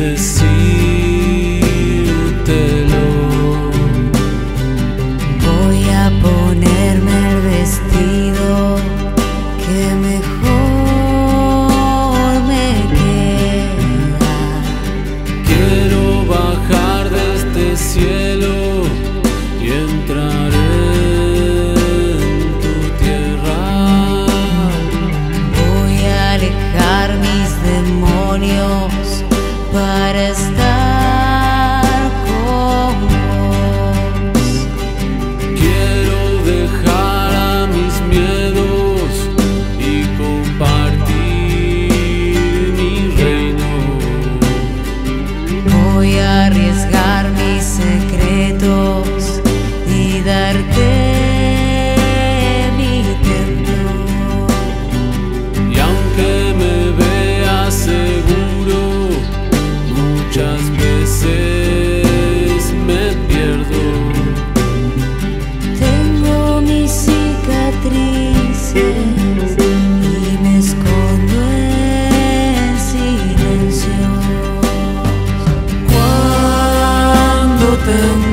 decírtelo. Voy a ponerme el vestido que mejor me queda. Quiero bajar de este cielo y entrar en tu tierra. Voy a alejar mis demonios para estar con vos. Quiero dejar a mis miedos y compartir mi reino. Voy a arriesgar mis secretos y darte mi templo. Y aunque me veas seguro, muchas veces me pierdo. Tengo mis cicatrices y me escondo en silencio. Cuando te